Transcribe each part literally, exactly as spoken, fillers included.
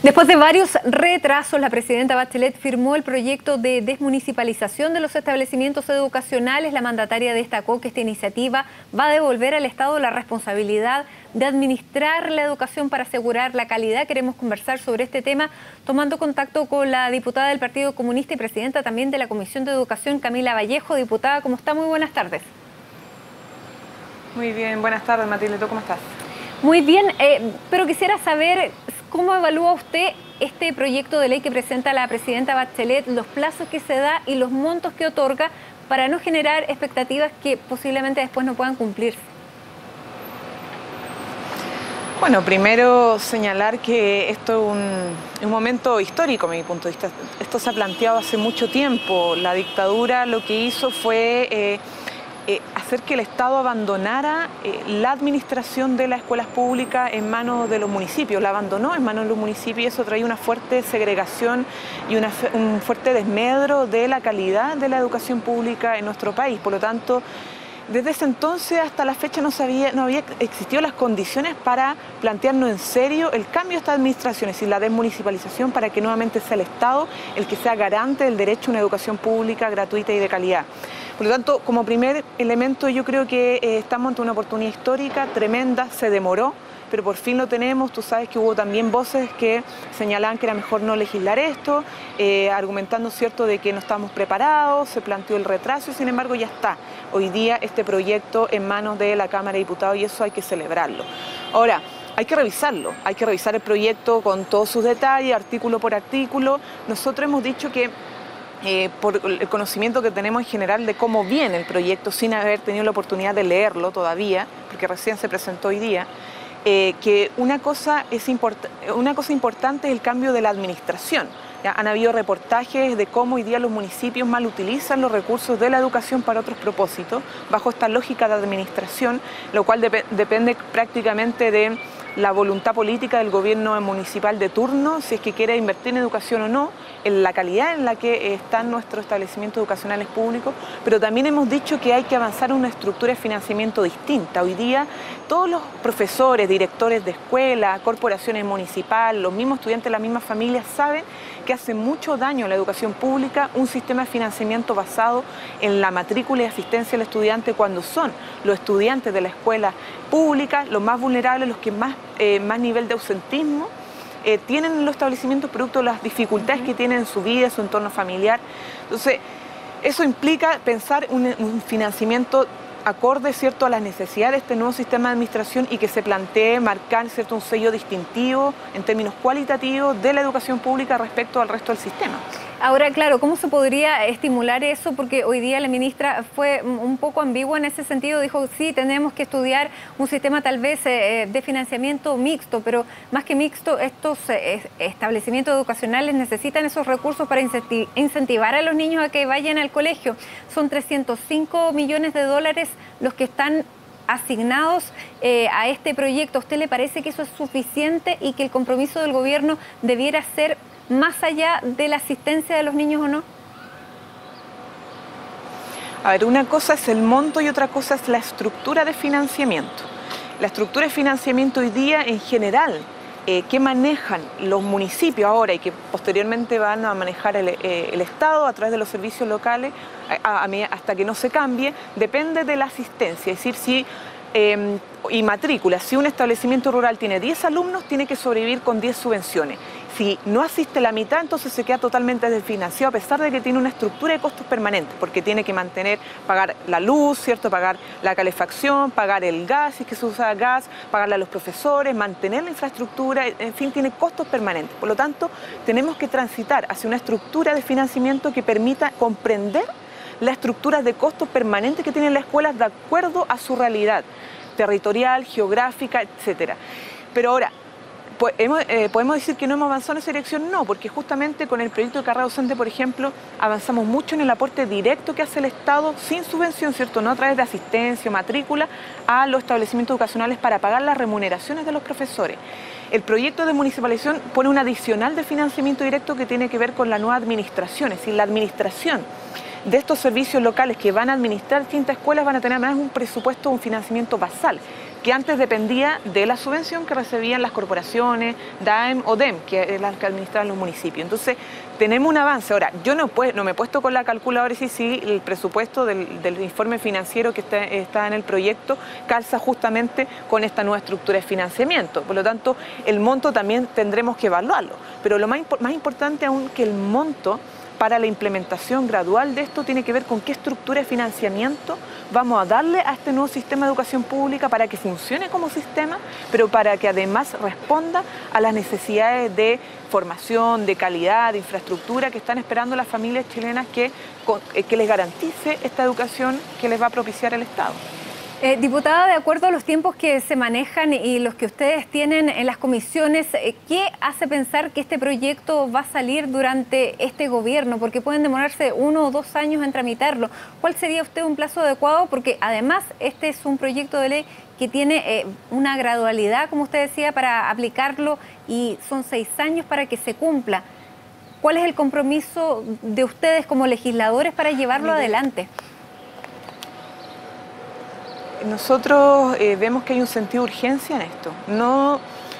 Después de varios retrasos, la presidenta Bachelet firmó el proyecto de desmunicipalización de los establecimientos educacionales. La mandataria destacó que esta iniciativa va a devolver al Estado la responsabilidad de administrar la educación para asegurar la calidad. Queremos conversar sobre este tema tomando contacto con la diputada del Partido Comunista y presidenta también de la Comisión de Educación, Camila Vallejo. Diputada, ¿cómo está? Muy buenas tardes. Muy bien, buenas tardes, Matilde. ¿Tú cómo estás? Muy bien, eh, pero quisiera saber cómo evalúa usted este proyecto de ley que presenta la presidenta Bachelet, los plazos que se da y los montos que otorga para no generar expectativas que posiblemente después no puedan cumplirse. Bueno, primero señalar que esto es un, un momento histórico, a mi punto de vista. Esto se ha planteado hace mucho tiempo. La dictadura lo que hizo fue eh, eh, hacer que el Estado abandonara eh, la administración de las escuelas públicas en manos de los municipios. La abandonó en manos de los municipios y eso traía una fuerte segregación y una, un fuerte desmedro de la calidad de la educación pública en nuestro país. Por lo tanto, desde ese entonces hasta la fecha no, sabía, no había existido las condiciones para plantearnos en serio el cambio de esta administración, es decir, la desmunicipalización, para que nuevamente sea el Estado el que sea garante del derecho a una educación pública, gratuita y de calidad. Por lo tanto, como primer elemento, yo creo que eh, estamos ante una oportunidad histórica tremenda, se demoró, pero por fin lo tenemos. Tú sabes que hubo también voces que señalaban que era mejor no legislar esto, eh, argumentando, cierto, de que no estábamos preparados, se planteó el retraso y sin embargo ya está. Hoy día este proyecto en manos de la Cámara de Diputados y eso hay que celebrarlo. Ahora, hay que revisarlo, hay que revisar el proyecto con todos sus detalles, artículo por artículo. Nosotros hemos dicho que Eh, por el conocimiento que tenemos en general de cómo viene el proyecto, sin haber tenido la oportunidad de leerlo todavía, porque recién se presentó hoy día, eh, que una cosa, es import una cosa importante es el cambio de la administración. ¿Ya? Han habido reportajes de cómo hoy día los municipios mal utilizan los recursos de la educación para otros propósitos, bajo esta lógica de administración, lo cual dep depende prácticamente de la voluntad política del gobierno municipal de turno, si es que quiere invertir en educación o no, en la calidad en la que están nuestros establecimientos educacionales públicos, pero también hemos dicho que hay que avanzar en una estructura de financiamiento distinta. Hoy día todos los profesores, directores de escuela, corporaciones municipales, los mismos estudiantes, las mismas familias saben que hace mucho daño a la educación pública un sistema de financiamiento basado en la matrícula y asistencia al estudiante cuando son los estudiantes de la escuela pública los más vulnerables, los que más, eh, más nivel de ausentismo eh, tienen en los establecimientos producto de las dificultades que tienen en su vida, en su entorno familiar. Entonces, eso implica pensar un, un financiamiento acorde, cierto, a las necesidades de este nuevo sistema de administración y que se plantee marcar, cierto, un sello distintivo en términos cualitativos de la educación pública respecto al resto del sistema. Ahora, claro, ¿cómo se podría estimular eso? Porque hoy día la ministra fue un poco ambigua en ese sentido. Dijo, sí, tenemos que estudiar un sistema tal vez eh, de financiamiento mixto, pero más que mixto, estos eh, establecimientos educacionales necesitan esos recursos para incentivar a los niños a que vayan al colegio. Son trescientos cinco millones de dólares los que están asignados eh, a este proyecto. ¿A usted le parece que eso es suficiente y que el compromiso del gobierno debiera ser más allá de la asistencia de los niños o no? A ver, una cosa es el monto y otra cosa es la estructura de financiamiento. La estructura de financiamiento hoy día en general eh, que manejan los municipios ahora y que posteriormente van a manejar el, eh, el Estado a través de los servicios locales a, a, a, hasta que no se cambie, depende de la asistencia, es decir, si Eh, y matrícula. Si un establecimiento rural tiene diez alumnos, tiene que sobrevivir con diez subvenciones. Si no asiste la mitad, entonces se queda totalmente desfinanciado, a pesar de que tiene una estructura de costos permanentes, porque tiene que mantener, pagar la luz, ¿cierto? Pagar la calefacción, pagar el gas, si es que se usa gas, pagarle a los profesores, mantener la infraestructura, en fin, tiene costos permanentes. Por lo tanto, tenemos que transitar hacia una estructura de financiamiento que permita comprender las estructuras de costos permanentes que tienen las escuelas de acuerdo a su realidad territorial, geográfica, etcétera. Pero ahora, eh, ¿podemos decir que no hemos avanzado en esa dirección? No, porque justamente con el proyecto de carrera docente, por ejemplo, avanzamos mucho en el aporte directo que hace el Estado sin subvención, ¿cierto? No a través de asistencia o matrícula a los establecimientos educacionales para pagar las remuneraciones de los profesores. El proyecto de municipalización pone un adicional de financiamiento directo que tiene que ver con la nueva administración, es decir, la administración de estos servicios locales que van a administrar distintas escuelas van a tener además un presupuesto, un financiamiento basal, que antes dependía de la subvención que recibían las corporaciones, D A E M o D E M, que es la que administran los municipios. Entonces, tenemos un avance. Ahora, yo no, pues, no me he puesto con la calculadora y sí, sí, el presupuesto del, del informe financiero que está, está en el proyecto calza justamente con esta nueva estructura de financiamiento. Por lo tanto, el monto también tendremos que evaluarlo. Pero lo más, más importante aún que el monto para la implementación gradual de esto tiene que ver con qué estructura de financiamiento vamos a darle a este nuevo sistema de educación pública para que funcione como sistema, pero para que además responda a las necesidades de formación, de calidad, de infraestructura que están esperando las familias chilenas que, que les garantice esta educación que les va a propiciar el Estado. Eh, diputada, de acuerdo a los tiempos que se manejan y los que ustedes tienen en las comisiones, ¿qué hace pensar que este proyecto va a salir durante este gobierno? Porque pueden demorarse uno o dos años en tramitarlo. ¿Cuál sería usted un plazo adecuado? Porque además este es un proyecto de ley que tiene eh, una gradualidad, como usted decía, para aplicarlo y son seis años para que se cumpla. ¿Cuál es el compromiso de ustedes como legisladores para llevarlo Mire. adelante? Nosotros eh, vemos que hay un sentido de urgencia en esto, no,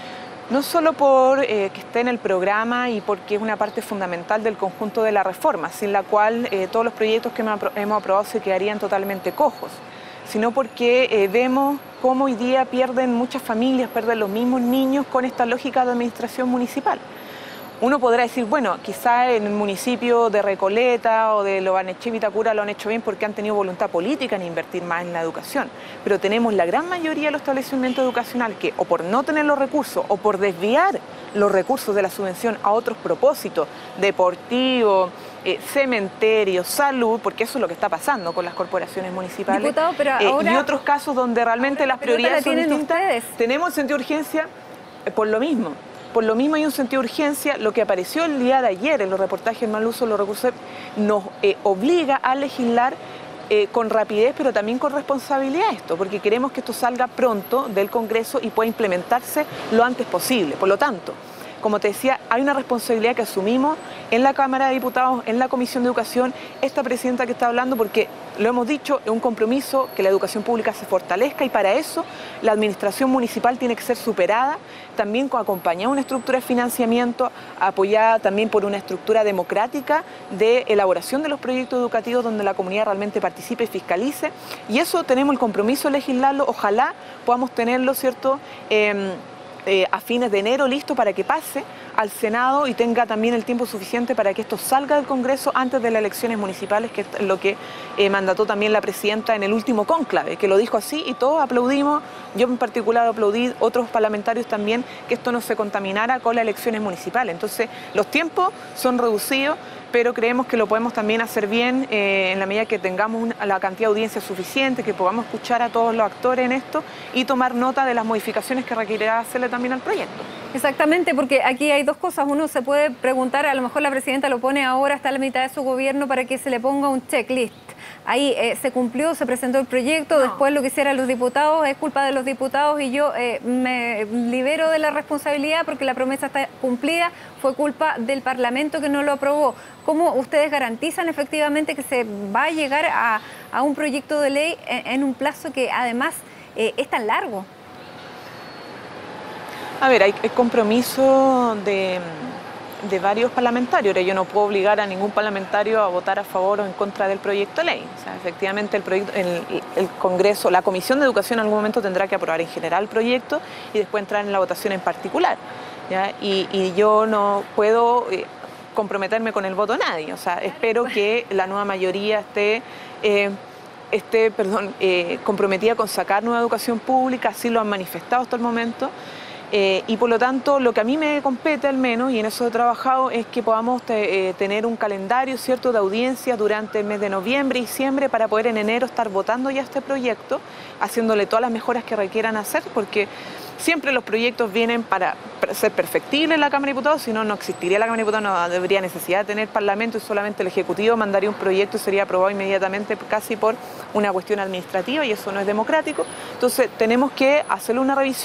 no solo por eh, que esté en el programa y porque es una parte fundamental del conjunto de la reforma, sin la cual eh, todos los proyectos que hemos aprobado se quedarían totalmente cojos, sino porque eh, vemos cómo hoy día pierden muchas familias, pierden los mismos niños con esta lógica de administración municipal. Uno podrá decir, bueno, quizá en el municipio de Recoleta o de Lobarnechea y Vitacura lo han hecho bien porque han tenido voluntad política en invertir más en la educación, pero tenemos la gran mayoría de los establecimientos educacionales que o por no tener los recursos o por desviar los recursos de la subvención a otros propósitos, deportivos, eh, cementerios, salud, porque eso es lo que está pasando con las corporaciones municipales. Diputado, pero ahora, eh, y otros casos donde realmente las prioridades son distintas. Ustedes. Tenemos el sentido de urgencia eh, por lo mismo. Por lo mismo hay un sentido de urgencia. Lo que apareció el día de ayer en los reportajes Mal uso de los recursos nos eh, obliga a legislar eh, con rapidez, pero también con responsabilidad esto, porque queremos que esto salga pronto del Congreso y pueda implementarse lo antes posible. Por lo tanto, como te decía, hay una responsabilidad que asumimos en la Cámara de Diputados, en la Comisión de Educación, esta presidenta que está hablando, porque lo hemos dicho, es un compromiso que la educación pública se fortalezca y para eso la administración municipal tiene que ser superada, también con acompañada una estructura de financiamiento, apoyada también por una estructura democrática de elaboración de los proyectos educativos donde la comunidad realmente participe y fiscalice, y eso tenemos el compromiso de legislarlo, ojalá podamos tenerlo, ¿cierto?, eh, Eh, a fines de enero listo para que pase al Senado y tenga también el tiempo suficiente para que esto salga del Congreso antes de las elecciones municipales, que es lo que eh, mandató también la presidenta en el último cónclave, que lo dijo así y todos aplaudimos, yo en particular aplaudí, otros parlamentarios también, que esto no se contaminara con las elecciones municipales. Entonces los tiempos son reducidos, pero creemos que lo podemos también hacer bien eh, en la medida que tengamos una, la cantidad de audiencia suficiente, que podamos escuchar a todos los actores en esto y tomar nota de las modificaciones que requerirá hacerle también al proyecto. Exactamente, porque aquí hay dos cosas. Uno se puede preguntar, a lo mejor la presidenta lo pone ahora hasta la mitad de su gobierno para que se le ponga un checklist. Ahí eh, se cumplió, se presentó el proyecto, no. Después lo que hicieran los diputados es culpa de los diputados y yo eh, me libero de la responsabilidad porque la promesa está cumplida, fue culpa del Parlamento que no lo aprobó. ¿Cómo ustedes garantizan efectivamente que se va a llegar a, a un proyecto de ley en, en un plazo que además eh, es tan largo? A ver, hay, hay compromiso de, de varios parlamentarios. Yo no puedo obligar a ningún parlamentario a votar a favor o en contra del proyecto de ley. O sea, efectivamente el, proyecto, el, el Congreso, la Comisión de Educación en algún momento tendrá que aprobar en general el proyecto y después entrar en la votación en particular, ¿ya? Y, y yo no puedo eh, comprometerme con el voto de nadie. O sea, espero que la nueva mayoría esté... Eh, esté perdón, eh, comprometida con sacar nueva educación pública, así lo han manifestado hasta el momento. Eh, y por lo tanto, lo que a mí me compete al menos, y en eso he trabajado, es que podamos te, eh, tener un calendario, ¿cierto?, de audiencias durante el mes de noviembre y diciembre para poder en enero estar votando ya este proyecto, haciéndole todas las mejoras que requieran hacer, porque siempre los proyectos vienen para ser perfectibles en la Cámara de Diputados, si no, no existiría la Cámara de Diputados, no habría necesidad de tener Parlamento y solamente el Ejecutivo mandaría un proyecto y sería aprobado inmediatamente casi por una cuestión administrativa y eso no es democrático. Entonces tenemos que hacerle una revisión.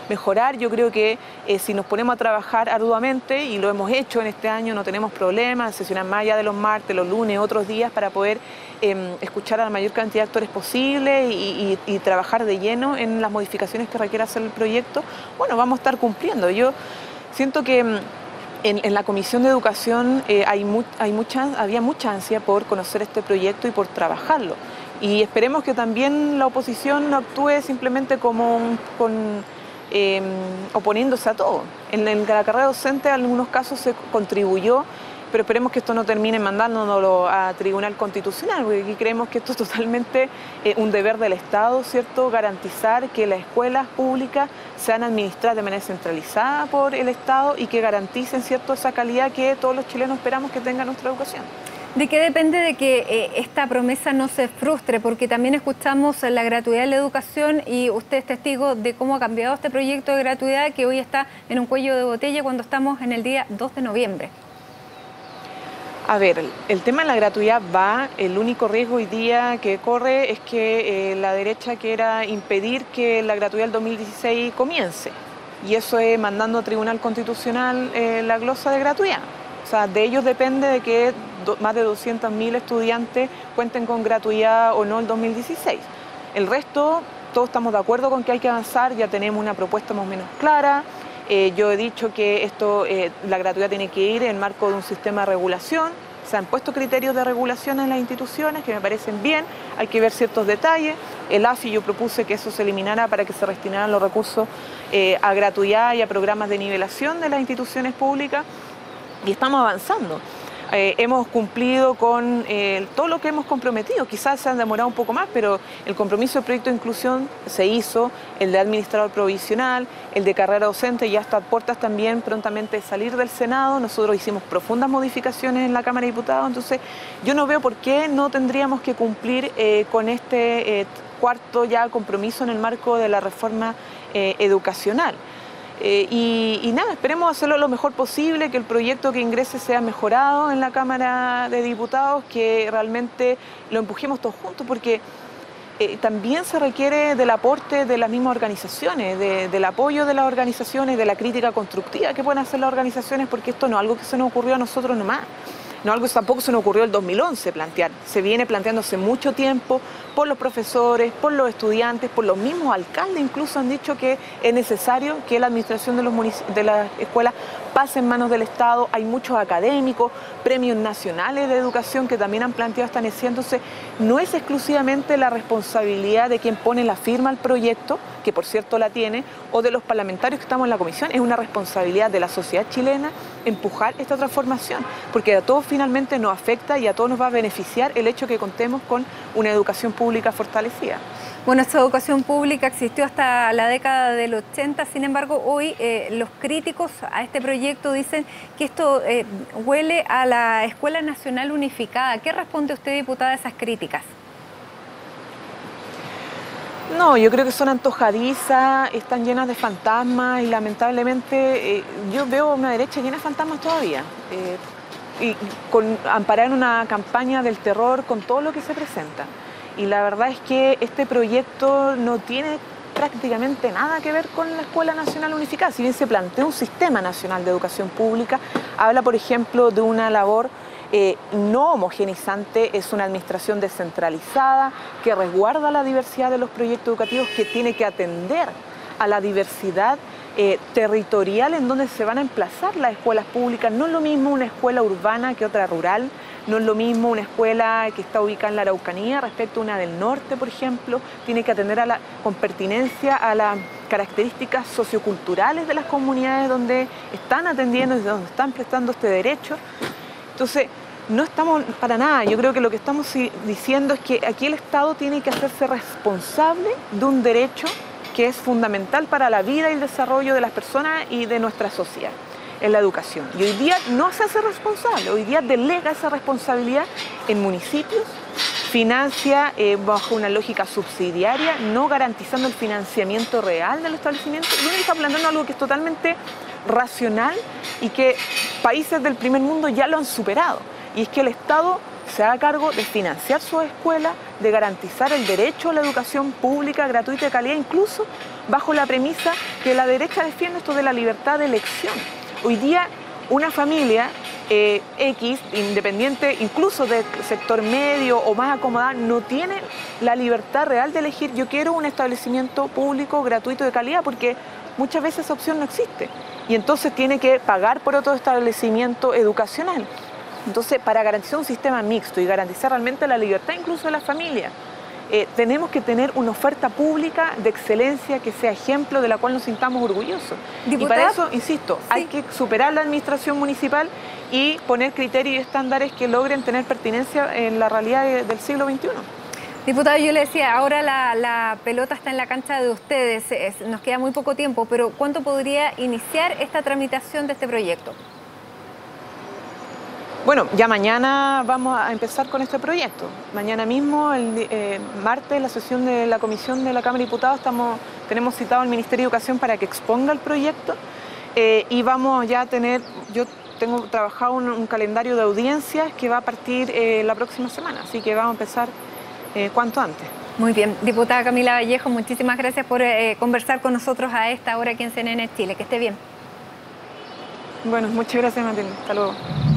mejorar. Yo creo que eh, si nos ponemos a trabajar arduamente, y lo hemos hecho en este año, no tenemos problemas, sesionar más allá de los martes, los lunes, otros días, para poder eh, escuchar a la mayor cantidad de actores posible y, y, y trabajar de lleno en las modificaciones que requiera hacer el proyecto, bueno, vamos a estar cumpliendo. Yo siento que En, en la Comisión de Educación eh, hay, mu hay mucha, había mucha ansia por conocer este proyecto y por trabajarlo. Y esperemos que también la oposición no actúe simplemente como un, con, eh, oponiéndose a todo. En, en la carrera docente en algunos casos se contribuyó, pero esperemos que esto no termine mandándonoslo a Tribunal Constitucional, porque aquí creemos que esto es totalmente eh, un deber del Estado, ¿cierto? Garantizar que las escuelas públicas sean administradas de manera centralizada por el Estado y que garanticen, ¿cierto?, esa calidad que todos los chilenos esperamos que tenga nuestra educación. ¿De qué depende de que eh, esta promesa no se frustre? Porque también escuchamos la gratuidad de la educación y usted es testigo de cómo ha cambiado este proyecto de gratuidad que hoy está en un cuello de botella cuando estamos en el día dos de noviembre. A ver, el tema de la gratuidad va, el único riesgo hoy día que corre es que eh, la derecha quiera impedir que la gratuidad del dos mil dieciséis comience. Y eso es mandando a Tribunal Constitucional eh, la glosa de gratuidad. O sea, de ellos depende de que do, más de doscientos mil estudiantes cuenten con gratuidad o no el dos mil dieciséis. El resto, todos estamos de acuerdo con que hay que avanzar, ya tenemos una propuesta más o menos clara. Eh, yo he dicho que esto, eh, la gratuidad tiene que ir en el marco de un sistema de regulación. Se han puesto criterios de regulación en las instituciones que me parecen bien, hay que ver ciertos detalles. El A F I yo propuse que eso se eliminara para que se destinaran los recursos eh, a gratuidad y a programas de nivelación de las instituciones públicas, y estamos avanzando. Eh, hemos cumplido con eh, todo lo que hemos comprometido, quizás se han demorado un poco más, pero el compromiso del proyecto de inclusión se hizo, el de administrador provisional, el de carrera docente, ya está a puertas también prontamente de salir del Senado. Nosotros hicimos profundas modificaciones en la Cámara de Diputados, entonces yo no veo por qué no tendríamos que cumplir eh, con este eh, cuarto ya compromiso en el marco de la reforma eh, educacional. Eh, y, y nada, esperemos hacerlo lo mejor posible, que el proyecto que ingrese sea mejorado en la Cámara de Diputados, que realmente lo empujemos todos juntos, porque eh, también se requiere del aporte de las mismas organizaciones, de, del apoyo de las organizaciones, de la crítica constructiva que pueden hacer las organizaciones, porque esto no es algo que se nos ocurrió a nosotros nomás. No, algo que tampoco se nos ocurrió el dos mil once plantear, se viene planteando hace mucho tiempo por los profesores, por los estudiantes, por los mismos alcaldes, incluso han dicho que es necesario que la administración de, los de las escuelas pase en manos del Estado. Hay muchos académicos, premios nacionales de educación que también han planteado esta necesidad. Entonces, no es exclusivamente la responsabilidad de quien pone la firma al proyecto, que por cierto la tiene, o de los parlamentarios que estamos en la comisión, es una responsabilidad de la sociedad chilena empujar esta transformación, porque a todos finalmente nos afecta y a todos nos va a beneficiar el hecho que contemos con una educación pública fortalecida. Bueno, esta educación pública existió hasta la década del ochenta, sin embargo, hoy eh, los críticos a este proyecto dicen que esto eh, huele a la Escuela Nacional Unificada. ¿Qué responde usted, diputada, a esas críticas? No, yo creo que son antojadizas, están llenas de fantasmas y lamentablemente eh, yo veo una derecha llena de fantasmas todavía. Eh, y con, amparar en una campaña del terror con todo lo que se presenta. Y la verdad es que este proyecto no tiene prácticamente nada que ver con la Escuela Nacional Unificada. Si bien se plantea un sistema nacional de educación pública, habla, por ejemplo, de una labor eh, no homogeneizante, es una administración descentralizada que resguarda la diversidad de los proyectos educativos, que tiene que atender a la diversidad eh, territorial en donde se van a emplazar las escuelas públicas. No es lo mismo una escuela urbana que otra rural. No es lo mismo una escuela que está ubicada en la Araucanía respecto a una del norte, por ejemplo. Tiene que atender a la, con pertinencia a las características socioculturales de las comunidades donde están atendiendo y donde están prestando este derecho. Entonces, no estamos para nada. Yo creo que lo que estamos diciendo es que aquí el Estado tiene que hacerse responsable de un derecho que es fundamental para la vida y el desarrollo de las personas y de nuestra sociedad, en la educación. Y hoy día no se hace responsable, hoy día delega esa responsabilidad en municipios, financia eh, bajo una lógica subsidiaria, no garantizando el financiamiento real del establecimiento. Y uno está planteando algo que es totalmente racional y que países del primer mundo ya lo han superado. Y es que el Estado se haga cargo de financiar sus escuelas, de garantizar el derecho a la educación pública, gratuita y de calidad, incluso bajo la premisa que la derecha defiende esto de la libertad de elección. Hoy día una familia eh, X, independiente incluso del sector medio o más acomodada, no tiene la libertad real de elegir yo quiero un establecimiento público gratuito de calidad, porque muchas veces esa opción no existe y entonces tiene que pagar por otro establecimiento educacional. Entonces, para garantizar un sistema mixto y garantizar realmente la libertad incluso de las familias, eh, tenemos que tener una oferta pública de excelencia que sea ejemplo de la cual nos sintamos orgullosos. Diputada, y para eso, insisto, sí. hay que superar la administración municipal y poner criterios y estándares que logren tener pertinencia en la realidad de, del siglo veintiuno. Diputado, yo le decía, ahora la, la pelota está en la cancha de ustedes, es, nos queda muy poco tiempo, pero ¿cuánto podría iniciar esta tramitación de este proyecto? Bueno, ya mañana vamos a empezar con este proyecto. Mañana mismo, el eh, martes, la sesión de la Comisión de la Cámara de Diputados, estamos, tenemos citado al Ministerio de Educación para que exponga el proyecto eh, y vamos ya a tener, yo tengo trabajado un, un calendario de audiencias que va a partir eh, la próxima semana, así que vamos a empezar eh, cuanto antes. Muy bien. Diputada Camila Vallejo, muchísimas gracias por eh, conversar con nosotros a esta hora aquí en C N N Chile. Que esté bien. Bueno, muchas gracias, Matilde. Hasta luego.